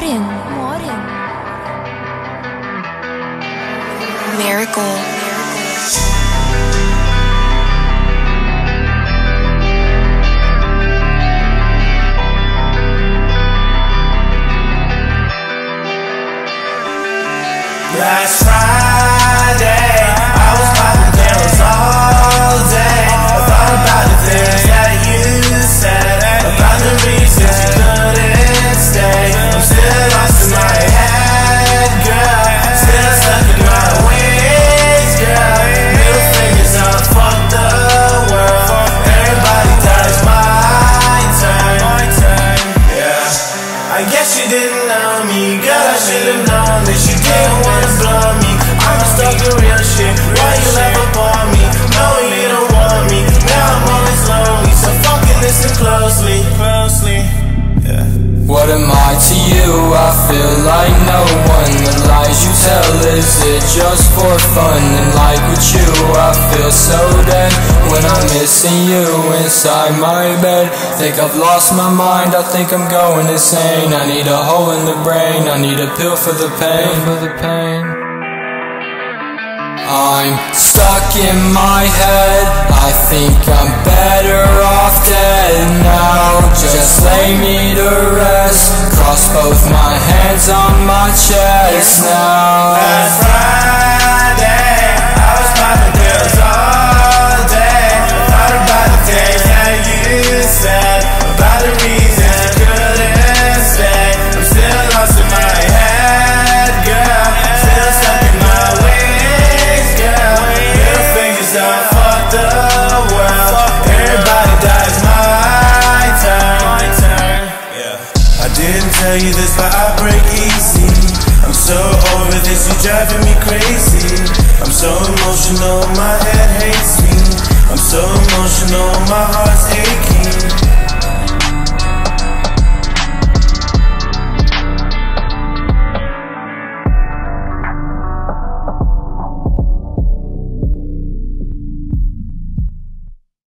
Morin. Miracle. Last Friday, I was popping candles all day. I thought about the things that you said, about the reasons you couldn't stay. I'm still lost in my head, girl, still stuck in my ways, girl. Middle fingers up, fuck the world. Everybody dies, my turn. Yeah, I guess you didn't know me, girl. I should've known that you didn't wanna blow me. I'm stuck in real shit. Why you laugh up on me? No, you don't want me. Now I'm always lonely, so fucking listen closely. Yeah. What am I to you? I feel like no one. The lies you tell, is it just for fun? And like with you, I feel so dead when I'm missing you inside my bed. Think I've lost my mind, I think I'm going insane. I need a hole in the brain, I need a pill for the pain. I'm stuck in my head, I think I'm better off dead now. Just lay me to rest, cross both my hands on my chest now. Last Friday, I was popping pills all day. I thought about the things that you said, about the reasons you couldn't say. I'm still lost in my head, girl, still stuck in my ways, girl. Middle fingers up, fuck the world. Everybody dies, my turn. Yeah. I didn't tell you this, but I break easy. I'm so over this, you driving me crazy. I'm so emotional, my head hates me. I'm so emotional, my heart's